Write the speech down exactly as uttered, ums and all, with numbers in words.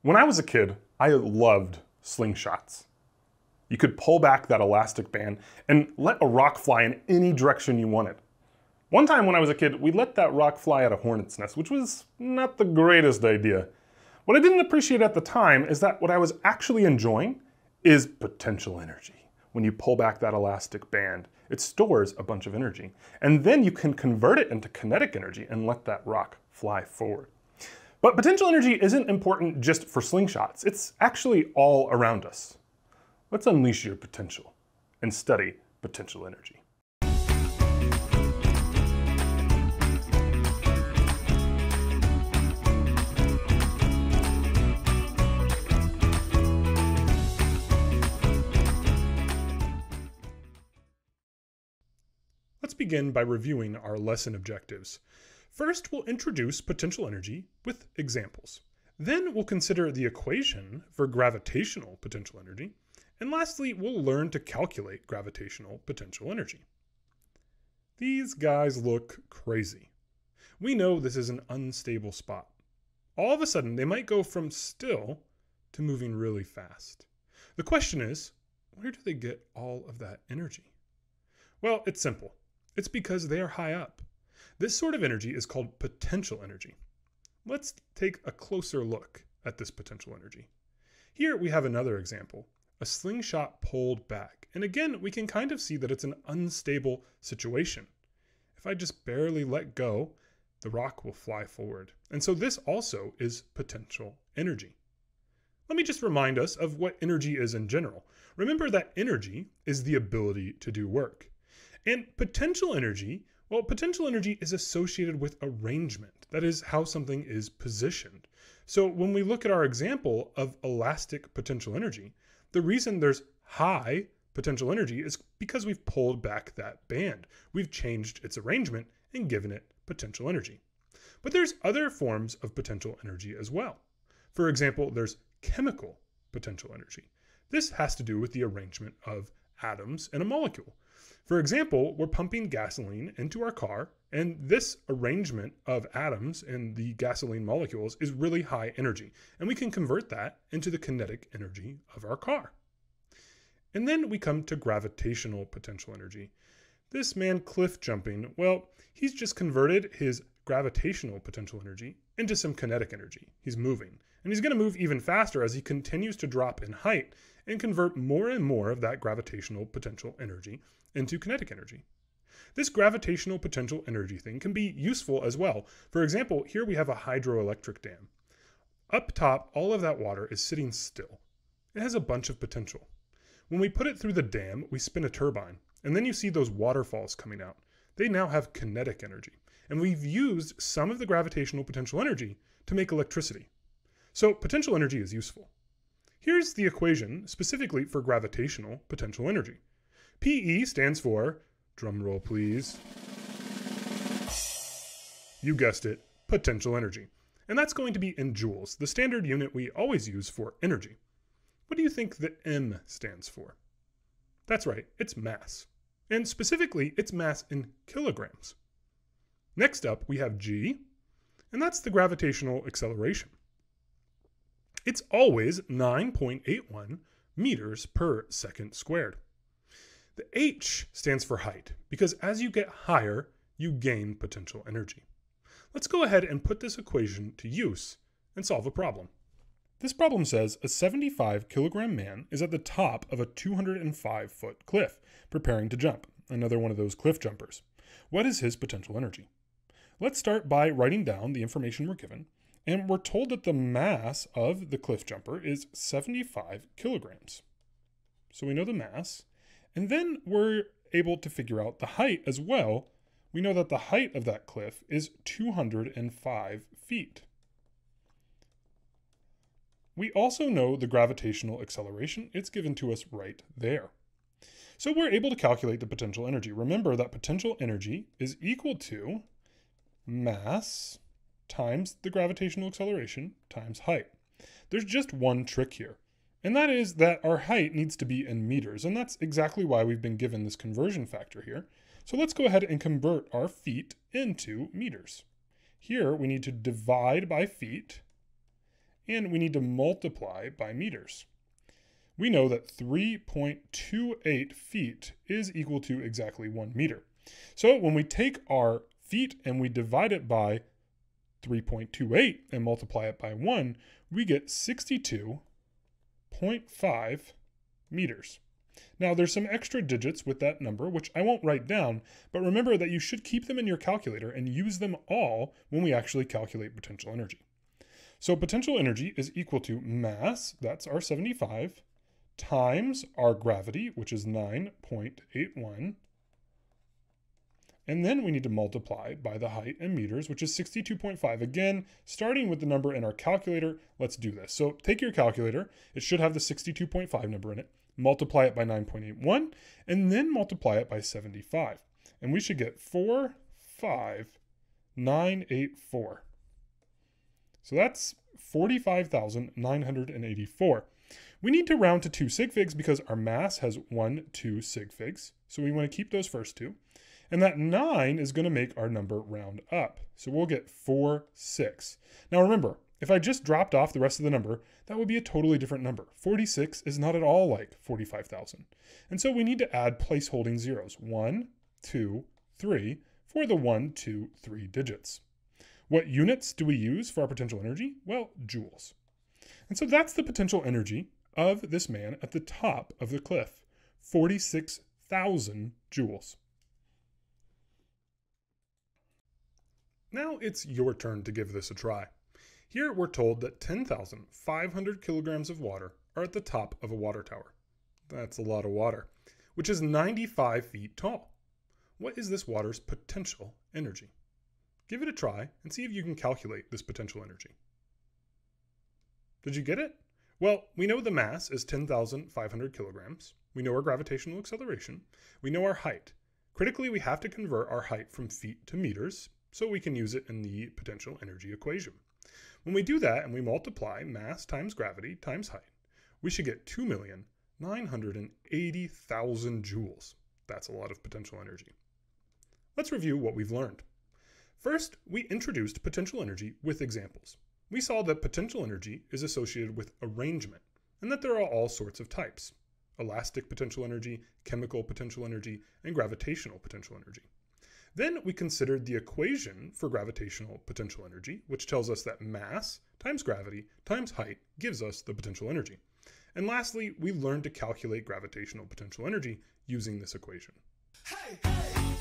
When I was a kid, I loved slingshots. You could pull back that elastic band and let a rock fly in any direction you wanted. One time when I was a kid, we let that rock fly at a hornet's nest, which was not the greatest idea. What I didn't appreciate at the time is that what I was actually enjoying is potential energy. When you pull back that elastic band, it stores a bunch of energy. And then you can convert it into kinetic energy and let that rock fly forward. But potential energy isn't important just for slingshots. It's actually all around us. Let's unleash your potential and study potential energy. Let's begin by reviewing our lesson objectives. First, we'll introduce potential energy with examples. Then we'll consider the equation for gravitational potential energy. And lastly, we'll learn to calculate gravitational potential energy. These guys look crazy. We know this is an unstable spot. All of a sudden, they might go from still to moving really fast. The question is, where do they get all of that energy? Well, it's simple. It's because they are high up. This sort of energy is called potential energy. Let's take a closer look at this potential energy. Here we have another example, a slingshot pulled back. And again, we can kind of see that it's an unstable situation. If I just barely let go, the rock will fly forward. And so this also is potential energy. Let me just remind us of what energy is in general. Remember that energy is the ability to do work. And potential energy, well, potential energy is associated with arrangement. That is how something is positioned. So when we look at our example of elastic potential energy, the reason there's high potential energy is because we've pulled back that band. We've changed its arrangement and given it potential energy. But there's other forms of potential energy as well. For example, there's chemical potential energy. This has to do with the arrangement of atoms in a molecule. For example, we're pumping gasoline into our car, and this arrangement of atoms in the gasoline molecules is really high energy, and we can convert that into the kinetic energy of our car. And then we come to gravitational potential energy. This man cliff jumping, well, he's just converted his gravitational potential energy into some kinetic energy. He's moving, and he's going to move even faster as he continues to drop in height and convert more and more of that gravitational potential energy into kinetic energy. This gravitational potential energy thing can be useful as well. For example, here we have a hydroelectric dam. Up top, all of that water is sitting still. It has a bunch of potential. When we put it through the dam, we spin a turbine, and then you see those waterfalls coming out. They now have kinetic energy, and we've used some of the gravitational potential energy to make electricity. So potential energy is useful. Here's the equation specifically for gravitational potential energy. P E stands for, drum roll please, you guessed it, potential energy. And that's going to be in joules, the standard unit we always use for energy. What do you think the M stands for? That's right, it's mass. And specifically, it's mass in kilograms. Next up, we have G, and that's the gravitational acceleration. It's always nine point eight one meters per second squared. The H stands for height, because as you get higher, you gain potential energy. Let's go ahead and put this equation to use and solve a problem. This problem says a seventy-five kilogram man is at the top of a two hundred five foot cliff, preparing to jump, another one of those cliff jumpers. What is his potential energy? Let's start by writing down the information we're given, and we're told that the mass of the cliff jumper is seventy-five kilograms. So we know the mass. And then we're able to figure out the height as well. We know that the height of that cliff is two hundred five feet. We also know the gravitational acceleration. It's given to us right there. So we're able to calculate the potential energy. Remember that potential energy is equal to mass times the gravitational acceleration times height. There's just one trick here. And that is that our height needs to be in meters, and that's exactly why we've been given this conversion factor here. So let's go ahead and convert our feet into meters. Here we need to divide by feet, and we need to multiply by meters. We know that three point two eight feet is equal to exactly one meter. So when we take our feet and we divide it by three point two eight and multiply it by one, we get sixty-two point five meters. Now there's some extra digits with that number, which I won't write down, but remember that you should keep them in your calculator and use them all when we actually calculate potential energy. So potential energy is equal to mass, that's our seventy-five, times our gravity, which is nine point eight one, and then we need to multiply by the height in meters, which is sixty-two point five. Again, starting with the number in our calculator, let's do this. So take your calculator, it should have the sixty-two point five number in it, multiply it by nine point eight one, and then multiply it by seventy-five. And we should get four five nine eight four. So that's forty-five thousand nine hundred eighty-four. We need to round to two sig figs because our mass has one, two sig figs. So we want to keep those first two. And that nine is going to make our number round up. So we'll get four, six. Now remember, if I just dropped off the rest of the number, that would be a totally different number. forty-six is not at all like forty-five thousand. And so we need to add placeholding zeros, one, two, three, for the one, two, three digits. What units do we use for our potential energy? Well, joules. And so that's the potential energy of this man at the top of the cliff, forty-six thousand joules. Now it's your turn to give this a try. Here we're told that ten thousand five hundred kilograms of water are at the top of a water tower. That's a lot of water, which is ninety-five feet tall. What is this water's potential energy? Give it a try and see if you can calculate this potential energy. Did you get it? Well, we know the mass is ten thousand five hundred kilograms. We know our gravitational acceleration. We know our height. Critically, we have to convert our height from feet to meters, so we can use it in the potential energy equation. When we do that and we multiply mass times gravity times height, we should get two million nine hundred eighty thousand joules. That's a lot of potential energy. Let's review what we've learned. First, we introduced potential energy with examples. We saw that potential energy is associated with arrangement, and that there are all sorts of types: elastic potential energy, chemical potential energy, and gravitational potential energy. Then we considered the equation for gravitational potential energy, which tells us that mass times gravity times height gives us the potential energy. And lastly, we learned to calculate gravitational potential energy using this equation. Hey, hey.